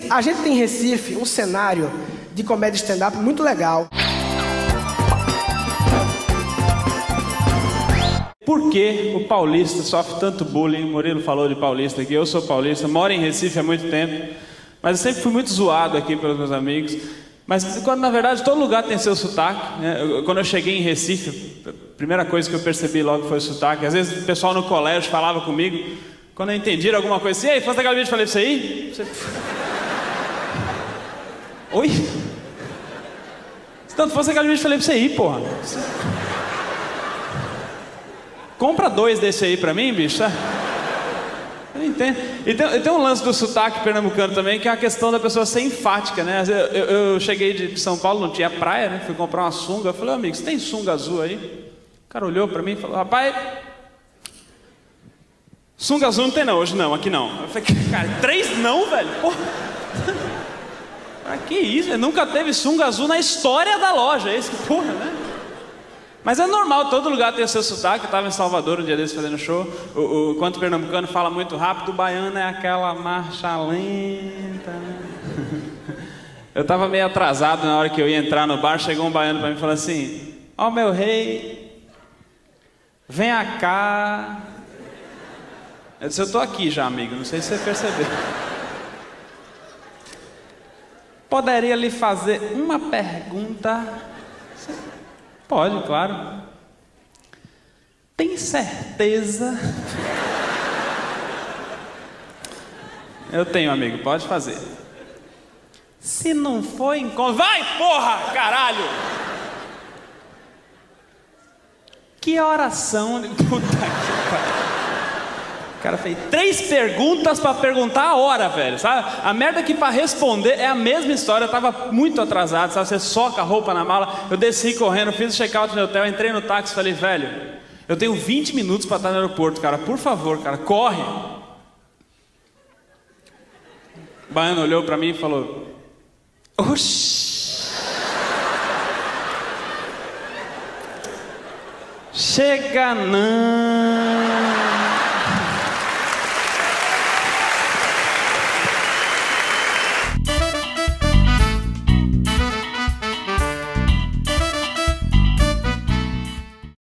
A gente tem em Recife um cenário de comédia stand-up muito legal. Por que o paulista sofre tanto bullying? O Murilo falou de paulista aqui, eu sou paulista, moro em Recife há muito tempo, mas eu sempre fui muito zoado aqui pelos meus amigos. Mas quando, na verdade, todo lugar tem seu sotaque, né? Quando eu cheguei em Recife, a primeira coisa que eu percebi logo foi o sotaque. Às vezes o pessoal no colégio falava comigo, quando eu entendia alguma coisa assim, e aí, fosse daquela vez que eu falei pra você aí? Você... Oi? Se tanto fosse daquela vez que eu falei pra você aí, porra. Compra 2 desse aí pra mim, bicho, tá? Eu não entendo. E tem um lance do sotaque pernambucano também, que é a questão da pessoa ser enfática, né? Eu cheguei de São Paulo, não tinha praia, né? Fui comprar uma sunga. Eu falei, amigo, você tem sunga azul aí? O cara olhou pra mim e falou, rapaz, sunga azul não tem não, hoje não, aqui não. Eu falei, cara, 3 não, velho? Porra. Que isso? Nunca teve sunga azul na história da loja, é isso que porra, né? Mas é normal, todo lugar tem o seu sotaque. Eu estava em Salvador um dia desses fazendo show. Enquanto o pernambucano fala muito rápido, o baiano é aquela marcha lenta, né? Eu estava meio atrasado na hora que eu ia entrar no bar. Chegou um baiano para mim e falou assim: ó, meu rei, vem cá. Eu disse, eu estou aqui já, amigo, não sei se você percebeu. Poderia lhe fazer uma pergunta? Pode, claro. Tem certeza? Eu tenho, amigo, pode fazer. Se não for encontro... Vai, porra, caralho! Que oração... Puta que pariu. O cara fez 3 perguntas pra perguntar a hora, velho, sabe? A merda que pra responder é a mesma história. Eu tava muito atrasado, sabe? Você soca a roupa na mala. Eu desci correndo, fiz o check-out no hotel, entrei no táxi e falei, velho, eu tenho 20 minutos pra estar no aeroporto, cara. Por favor, cara, corre. O baiano olhou pra mim e falou, oxi. Chega não.